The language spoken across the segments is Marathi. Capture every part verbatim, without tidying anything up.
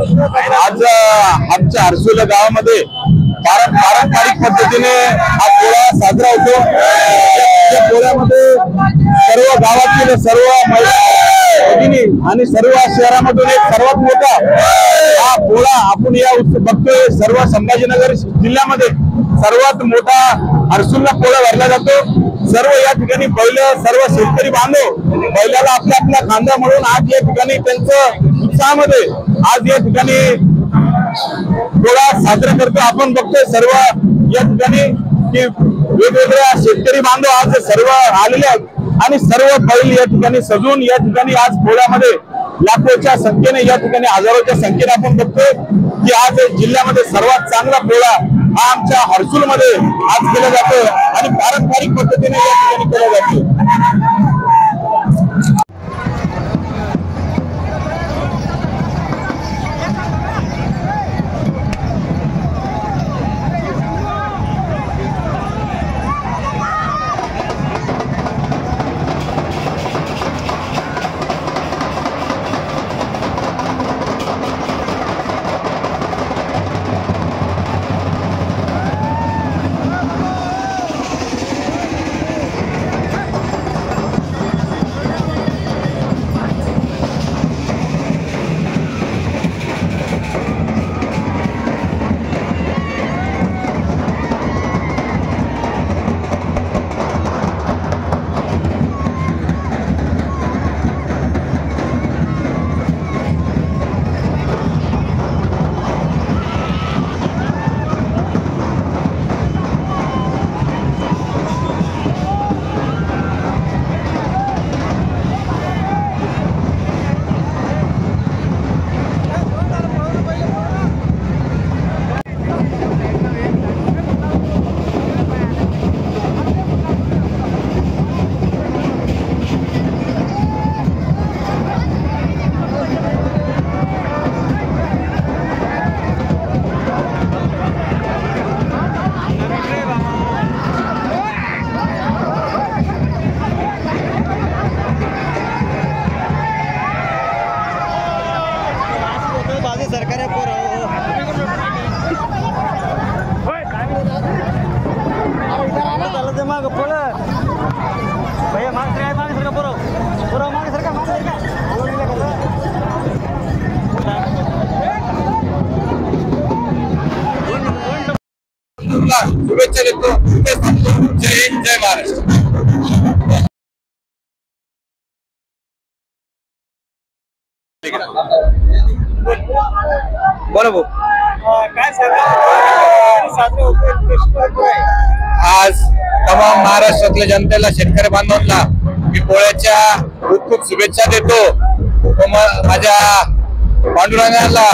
आज आमच्या हर्सुल गावामध्ये पारंपरिक पद्धतीने हा पोळा साजरा होतो। या पोळ्यामध्ये सर्व गावातील सर्व महिला भगिनी आणि सर्व शहरामधून एक सर्वात मोठा हा पोळा आपण या बघतोय। सर्व संभाजीनगर जिल्ह्यामध्ये सर्वात मोठा हर्सुलला पोळा भरला जातो। सर्व या ठिकाणी बैल सर्व शेतकरी बांधव बैलाला आपल्या आपल्या खांदा म्हणून आज या ठिकाणी त्यांचं उत्साहामध्ये आज या ठिकाणी पोळा साजरा करतो। आपण बघतोय सर्व या ठिकाणी की वेगवेगळ्या शेतकरी बांधव आज सर्व आलेले आहेत आणि सर्व बैल या ठिकाणी सजून या ठिकाणी आज पोळ्यामध्ये लाखोच्या संख्येने या ठिकाणी हजारोच्या संख्येने आपण बघतोय की आज जिल्ह्यामध्ये सर्वात चांगला पोळा हा आमच्या हर्सुल मध्ये आज केला जातो आणि पारंपरिक पद्धतीने या ठिकाणी केला जातो। शुभेच्छा देतो। जय हिंद, जय महाराष्ट्र। बरोबर आज तमाम महाराष्ट्रातल्या जनतेला शेतकरी बांधवांना मी पोळ्याच्या खूप खूप शुभेच्छा देतो। माझ्या पांडुरंगाला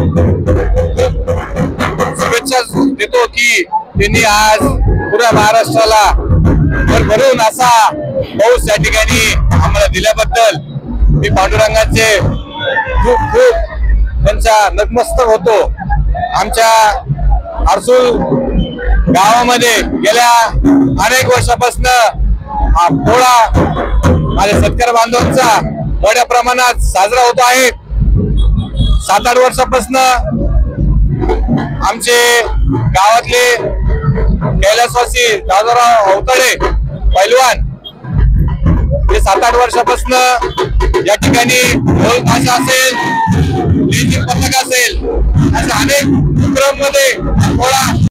शुभेच्छा देतो की त्यांनी आज पुऱ्या महाराष्ट्राला भरभरून असा पाऊस या ठिकाणी आम्हाला दिल्याबद्दल मी पांडुरंगाचे खूप खूप त्यांचा नतमस्तक होतो। आमच्या हर्सुल गावामध्ये गेल्या अनेक वर्षापासून हा पोळा माझ्या शेतकरी बांधवांचा मोठ्या प्रमाणात साजरा होतो आहे। सात आठ वर्षापासून आमचे गावातले कैलासवासी दादाराव अवतडे पैलवान हे सात आठ वर्षापासून या ठिकाणी ढोल ताशा असेल, लेझिम पथक असेल अशा अनेक उपक्रम मध्ये पोळा